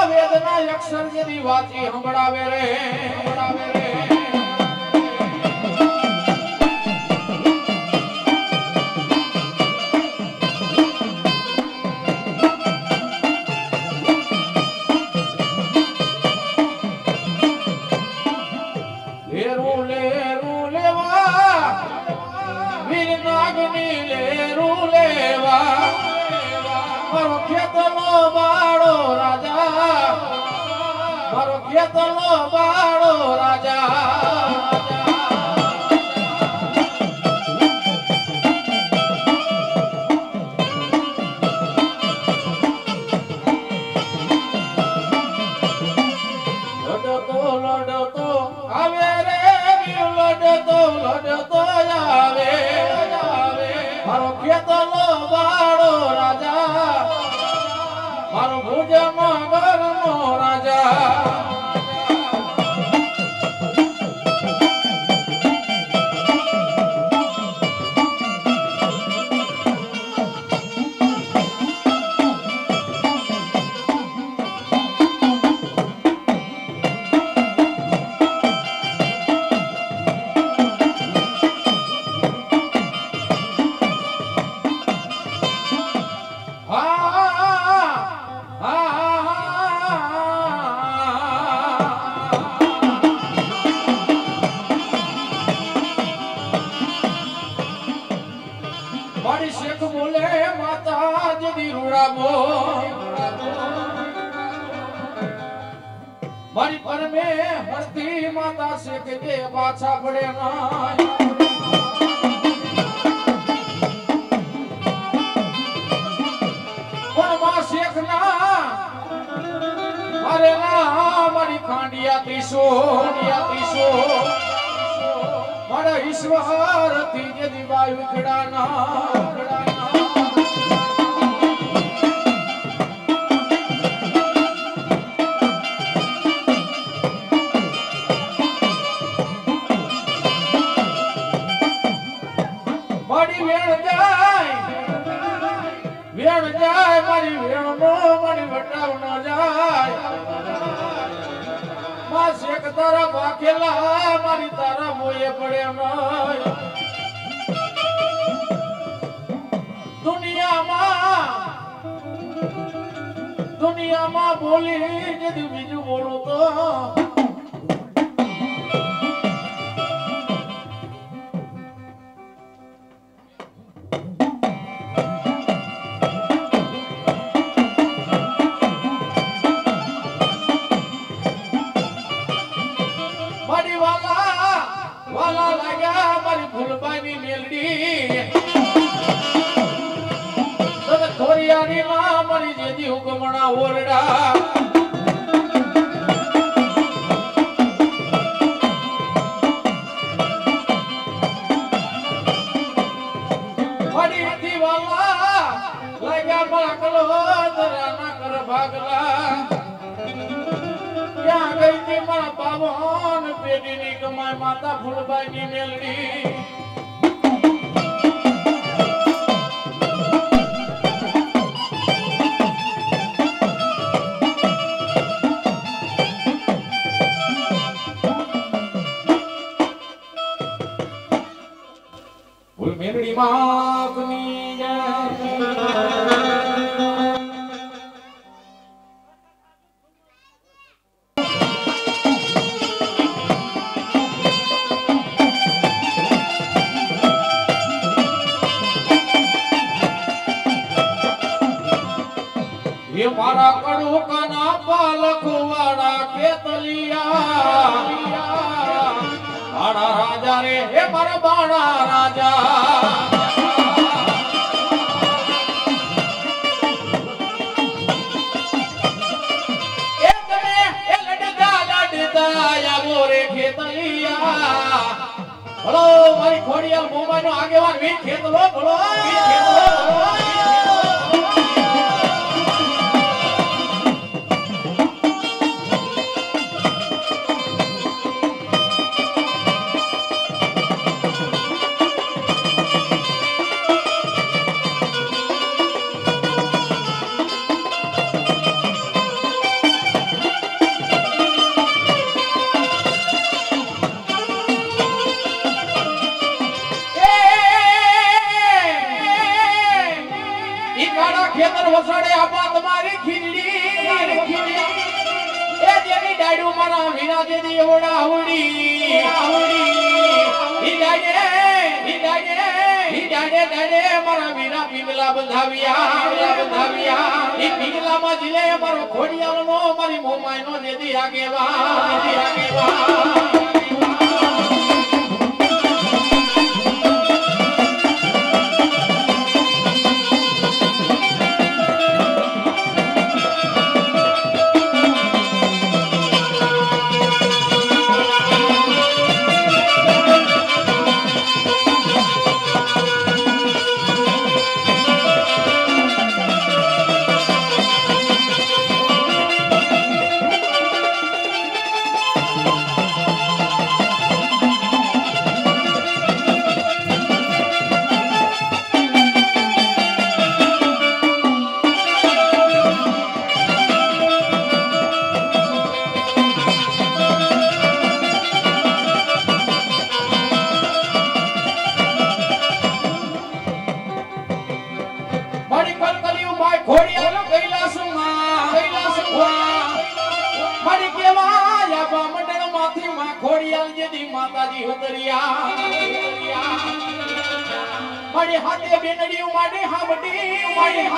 વેદના અક્ષર જેની વાંચી સંભળાવે રે ખેતનો બાળો રાજા લડતો આવે રે લડતો આવે મારો ખેતનો બાળો રાજા મારો ભુજનો ઘરનો રાજા મારી પર મે હરતી માતા શેખ દે પાછા પડે ના પણ માં શેખ ના અરે ના મારી ખાંડિયા ત્રીસો મારા ઈશ્વર થી જે દિવાયુ ખડા ના મારી વેણનો મારી વટાવ ન જાય માં શેખ તારા બાકેલા મારી તારા મોયે પડે નહીં દુનિયામાં બોલી જદી બીજું બોલું તો હુકમણા ઓરડા મડી દીવાલા લાગ્યા બાકલો દરાના કર ભાગલા ક્યાં ગઈ તી મારા પાવન પેઢીની કમાય માતા ફૂલબાઈની મેલડી મેલડી માપની ये मारा कड़ू कना पालखवाड़ा केतलिया बाड़ा राजा रे हे मारा बाड़ा राजा या मोरे खेतलिया बोलो मारी खोड़िया मुंबई नो आगेवान वीर खेतलो बोलो દાડુ મારા વીરા જેદી ઓડા આવડી ઈ દાડે મારા વીરા પીગલા બંધાવ્યા ઈ પીગલામાં જીલે મારો ખોડિયાલનો મારી મોમાઈનો જેદી આગેવા માતાજી ઉતરિયા મારી હાથે બેનડીયું માડે હાવડી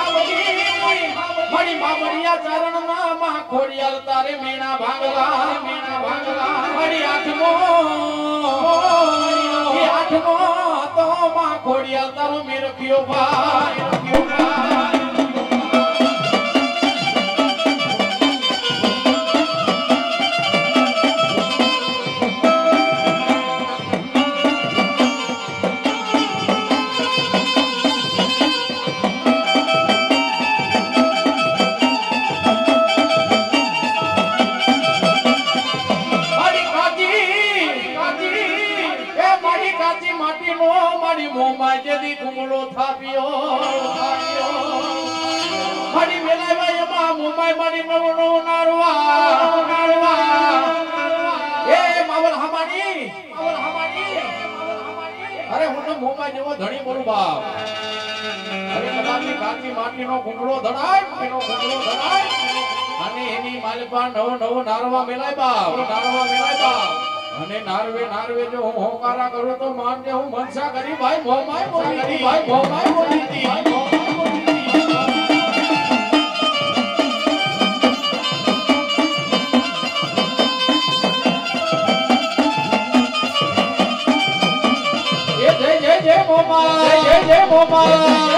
મારી બાબરિયા ચરણના માં ખોડિયાલ તારે મેણા ભાંગલા મારી આઠમો તો માં ખોડિયાલ તારો મેરખ્યો ભાઈ જેદી કુમળો થાપ્યો મારી મેલાવા એમાં મુંબઈ મારી નવનો નારવા એ માવલ હમાની અરે હું તો મુંબઈ જેવો ધણી બોલું બાપ અરે કદાચની કાચી માટીનો કુમળો ધડાય અને એની માલપા નવો નારવા મેલાય બાપ અને નારવે જો હું હોકારા કરું તો માનજે હું મનસા કરી ભાઈ મોમાય બોલી હતી જય મોમાય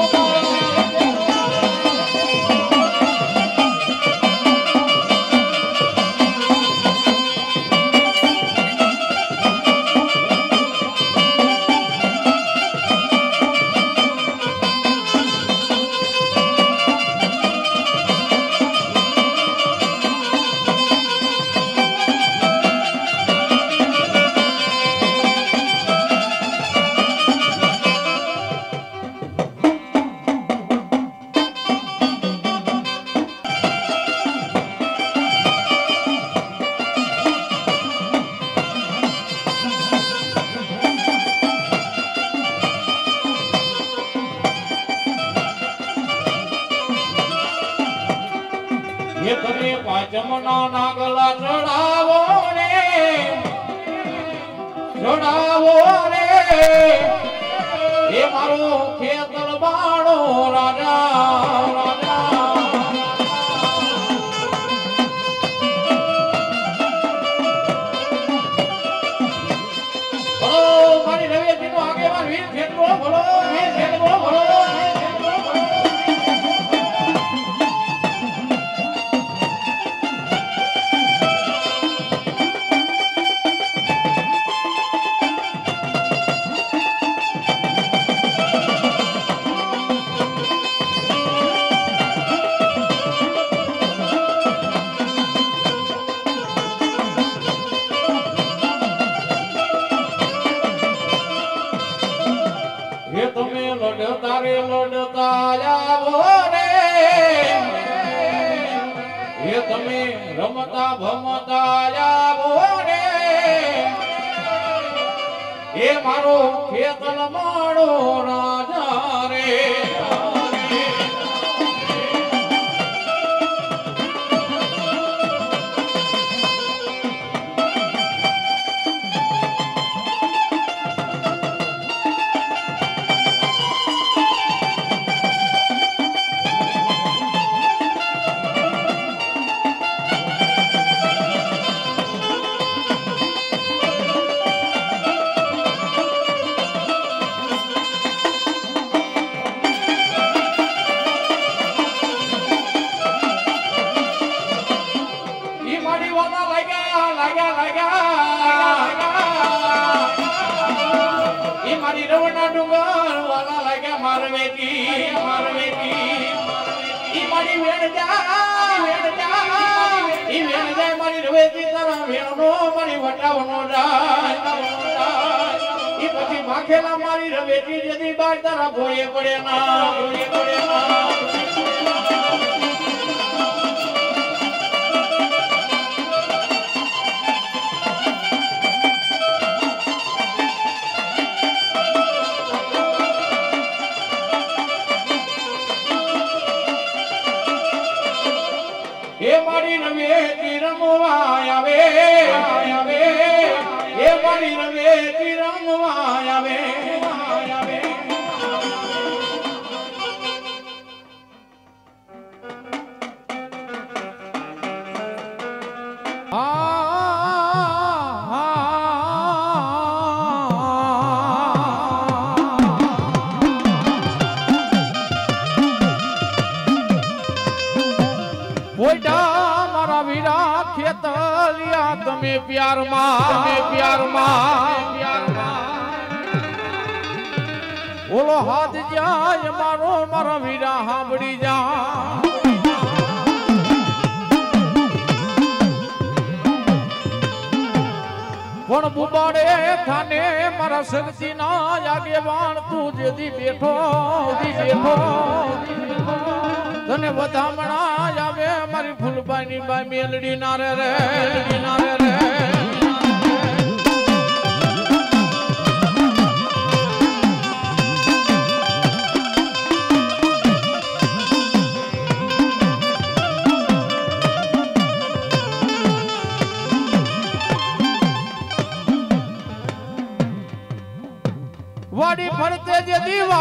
ये તમે પાંચમના નાગલા ચડાવો રે એ મારો ખેતર બાણો રાજા મારી રવિજીનો આગેવાન વીર ખેતરો બોલો લડતા આવો રે એ તમે રમતા ભમતા આવો રે એ મારો ખેતલ માળો રાજા રે એ મારી રવના ડુંગર વાલા લાગ્યા મારવેતી ઈ મારી વેણજા ઈ વેણજા મારી રવેતી તારા વેણનો મારી વટાવનો જાય ઈ પછી માખેલા મારી રવેતી જદી બાર તારા ભોયે પડે ના એ મારી રવેતી રમવા આવે એ મારી રવેતી રમવા આવે મારા વીરા ખેતલિયા તમે પ્યારમાં ઓલો હાથ જાય મારા વીરા સાંભળી જા પણ બુબાડે થાને મારા શક્તિ ના આગેવાન તું જેદી બેઠો તને વધામણા આવે મારી ફૂલબાઈ ની બાઈ મેલડી ના રે વાડી ફરતે જે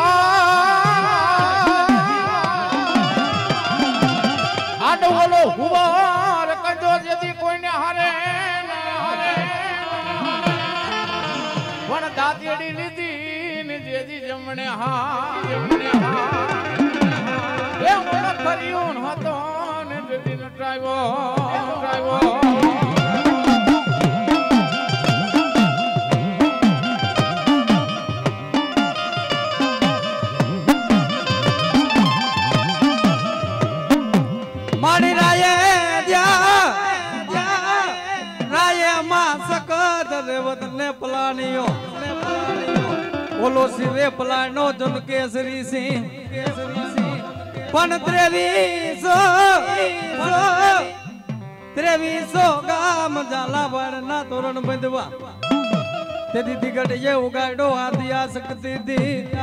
ઓલો હુવાર કજો જેથી કોઈને હારે પણ દાંતેડી લીધી ને જેથી જમણે એ મોડા કર્યું હતો ને જેથી નટાવ્યો મારી રાયે માં સકત રેવત ને પલાણીઓ ઓલો સિરે પલાણો જન કેસરી સિંહ પણ ત્રેવીસો ગામ ઝાલાવાડ ના તોરણ બંધવા તેથી દિગટ એ ઉગાડો આદિયા શક્તિ દી